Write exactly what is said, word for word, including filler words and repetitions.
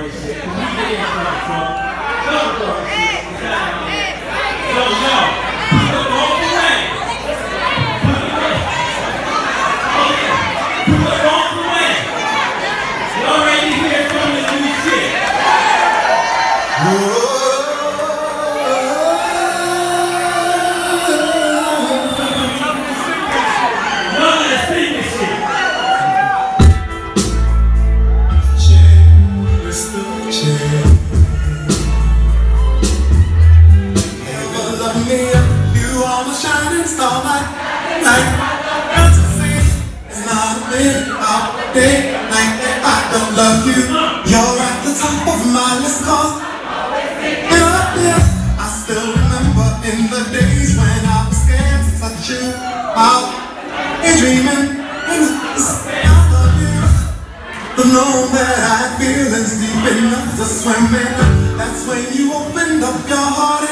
already said. We get into that trouble. Don't go. So, no. Put it off the way. Put it off the way. You already hear from the new shit. Whoa. Day, night, I don't love you. You're at the top of my list, cause I still remember in the days when I was scared to touch you. Out and dreaming, I love you. The know that I had feelings deep enough to swim in. That's when you opened up your heart.